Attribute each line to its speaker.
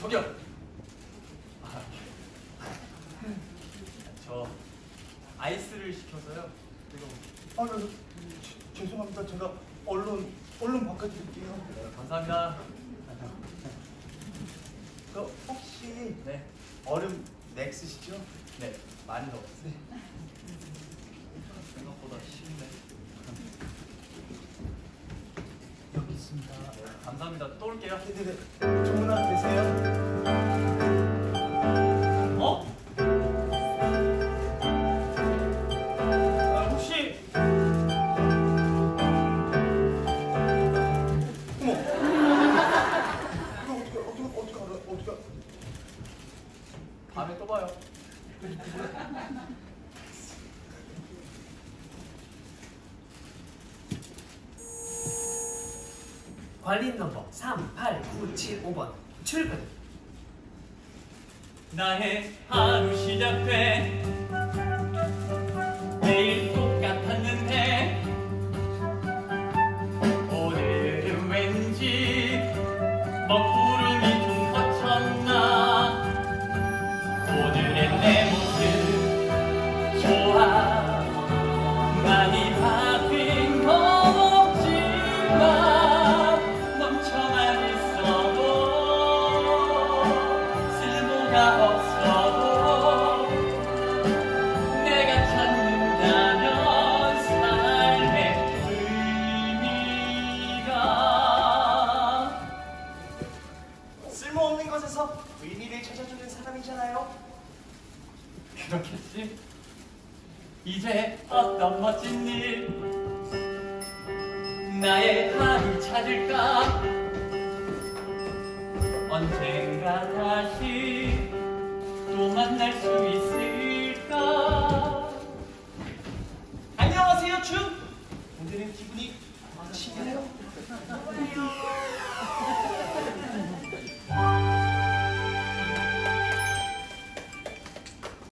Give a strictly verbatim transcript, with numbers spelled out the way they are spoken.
Speaker 1: 저기요. 아, 저 아이스를 시켜서요. 이거.
Speaker 2: 아, 네, 죄송합니다. 제가 얼른 얼른 바꿔드릴게요.
Speaker 1: 네, 감사합니다.
Speaker 2: 그 혹시
Speaker 1: 네.
Speaker 2: 얼음 맥스시죠?
Speaker 1: 네. 많이 넣었어요. 네. 생각보다 쉽네.
Speaker 2: 여기 있습니다.
Speaker 1: 네, 감사합니다. 또 올게요.
Speaker 2: 네네네. 좋은 하루 되세요.
Speaker 1: 어?
Speaker 2: 아, 혹시 어머 이거 어떻게 어떻게 어떻게 알아? 어떻게 알아?
Speaker 1: 다음에 또 봐요.
Speaker 3: 관리인 넘버 삼팔구칠오 번 출근.
Speaker 4: 나의 하루 시작돼 매일 똑같았는데 오늘은 왠지 먹구름이 좀 거쳤나. 오늘의 내 모습 좋아. 많이 바뀐 건 없지만 멈춰만 있어도 쓸모가 없어도 내가 찾는다면 삶의 의미가.
Speaker 2: 쓸모없는 것에서 의미를 찾아주는 사람이잖아요.
Speaker 4: 그렇겠지? 이제 어떤 멋진 일 나의 하루 찾을까. 언젠가 다시 또 만날 수 있을까.
Speaker 2: 안녕하세요, 춤. 오늘은 기분이 어떠신가요?